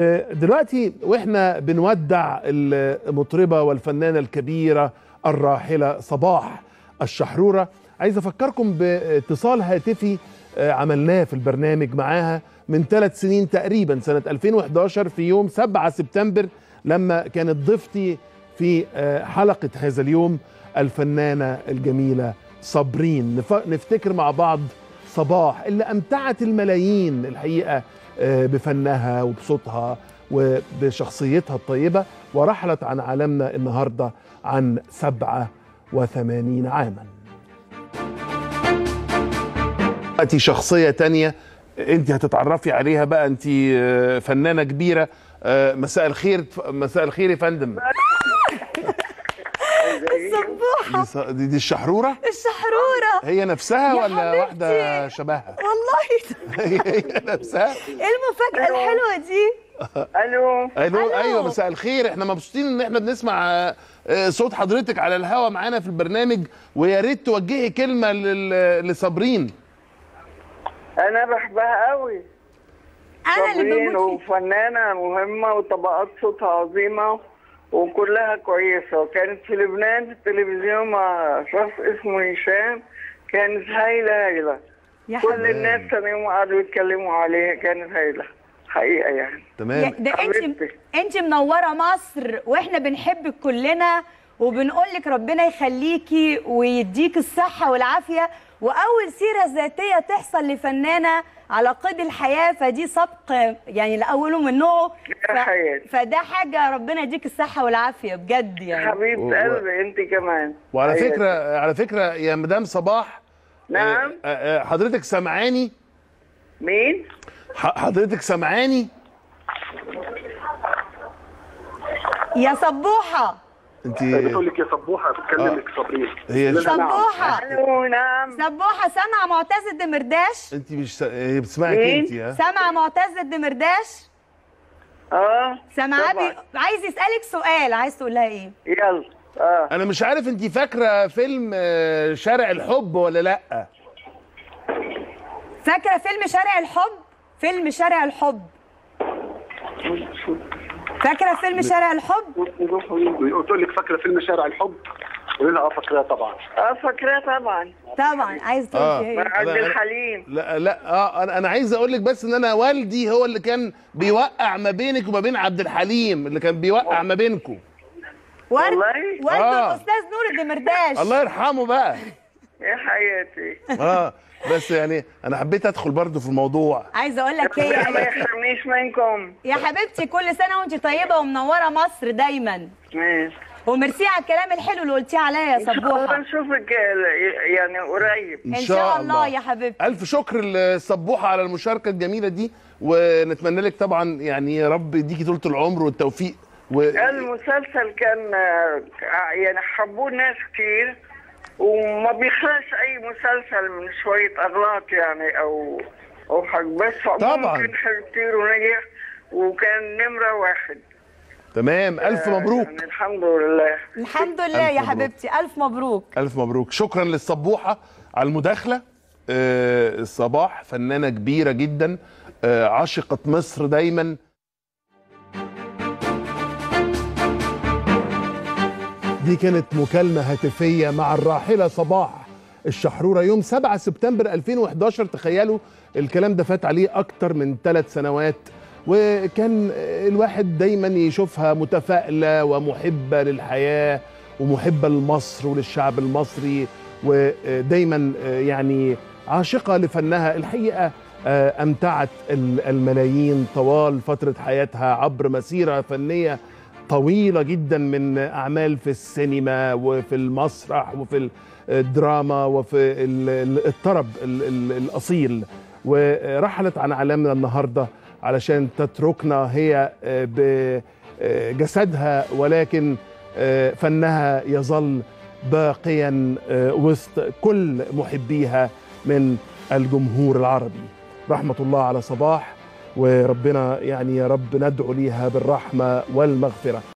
دلوقتي واحنا بنودع المطربة والفنانة الكبيرة الراحلة صباح الشحرورة، عايز افكركم باتصال هاتفي عملناه في البرنامج معاها من 3 سنين تقريبا، سنة 2011 في يوم 7 سبتمبر، لما كانت ضيفتي في حلقة هذا اليوم الفنانة الجميلة صابرين. نفتكر مع بعض صباح اللي أمتعت الملايين الحقيقة بفنها وبصوتها وبشخصيتها الطيبة، ورحلت عن عالمنا النهاردة عن 87 عاما. دلوقتي شخصية تانية انت هتتعرفي عليها بقى، انت فنانة كبيرة. مساء الخير. مساء الخير يا فندم. الصبوحة دي الشحرورة؟ الشحرورة هي نفسها ولا حبيبتي. واحدة شبهها؟ والله هي نفسها؟ ايه المفاجأة الحلوة دي؟ الو. ايوه مساء الخير، احنا مبسوطين ان احنا بنسمع صوت حضرتك على الهوا معانا في البرنامج، ويا ريت توجهي كلمة لصابرين. انا بحبها قوي. انا اللي صابرين بموت فيها. وفنانة مهمة وطبقات صوتها عظيمة وكلها كويسة، وكانت في لبنان في التلفزيون مع شخص اسمه هشام، كانت هايلة. يا كل حبيبتي الناس كانوا قعدوا يتكلموا عليها، كانت هايلة حقيقة يعني. تمام. ده حبيبتي. انت منورة مصر، واحنا بنحبك كلنا وبنقول لك ربنا يخليكي ويديك الصحة والعافية، واول سيرة ذاتية تحصل لفنانة على قيد الحياة، فدي سبق يعني لاوله من نوعه. فده حاجة ربنا يديك الصحة والعافية بجد يعني. حبيبة قلبي انت كمان. وعلى حقيقة. على فكرة يا مدام صباح، نعم. حضرتك سمعاني؟ مين؟ حضرتك سمعاني؟ يا صبوحة انت بتقول لك يا صبوحه، بتكلمك صابرين. هي صبوحة الو. نعم. صبوحة سامعة معتز الدمرداش؟ انت مش هي بتسمعك مين؟ انت؟ ها سامعة معتز الدمرداش؟ سامعاه طبعاً. عايز يسألك سؤال، عايز تقول لها ايه؟ يلا. انا مش عارف انت فاكره فيلم شارع الحب ولا لا؟ فاكرة فيلم شارع الحب؟ فيلم شارع الحب فاكرة فيلم شارع الحب؟ بتقول لك فاكره فيلم شارع الحب؟ قولي لها فاكراه طبعا. فاكراه طبعا. طبعا. عايز تقول ايه؟ مع عبد الحليم. لا انا عايز اقول لك بس ان انا والدي هو اللي كان بيوقع ما بينك وما بين عبد الحليم، اللي كان بيوقع ما بينكم. والله؟ والده الاستاذ نور الدمرداش. الله يرحمه بقى. يا حياتي. بس يعني انا حبيت ادخل برضو في الموضوع. عايزه اقول لك ايه ما يحرمنيش منكم يا حبيبتي، كل سنه وانت طيبه ومنوره مصر دايما، ماشي. وميرسي على الكلام الحلو اللي قلتيه عليا يا ان شاء الله صبوحه. نشوفك يعني قريب ان شاء الله يا حبيبتي. الف شكر لصبوحه على المشاركه الجميله دي، ونتمنى لك طبعا يعني يا رب يديكي طولة العمر والتوفيق. المسلسل كان يعني حبوه ناس كتير، وما بيخلاش اي مسلسل من شويه اغلاط يعني او حاجه، بس طبعا كان حلو كتير ونجح وكان نمره 1. تمام. الف مبروك. يعني الحمد لله. الحمد لله يا حبيبتي، الف مبروك. الف مبروك. شكرا للصبوحه على المداخله. صباح فنانه كبيره جدا، عاشقه مصر دايما. دي كانت مكالمة هاتفية مع الراحلة صباح الشحرورة يوم 7 سبتمبر 2011. تخيلوا الكلام ده فات عليه أكتر من 3 سنوات، وكان الواحد دايما يشوفها متفائلة ومحبة للحياة ومحبة لمصر وللشعب المصري، ودايما يعني عاشقة لفنها. الحقيقة أمتعت الملايين طوال فترة حياتها عبر مسيرة فنية طويلة جدا، من أعمال في السينما وفي المسرح وفي الدراما وفي الطرب الأصيل، ورحلت عن عالمنا النهاردة علشان تتركنا هي بجسدها، ولكن فنها يظل باقيا وسط كل محبيها من الجمهور العربي. رحمة الله على صباح، وربنا يعني يا رب ندعو ليها بالرحمة والمغفرة.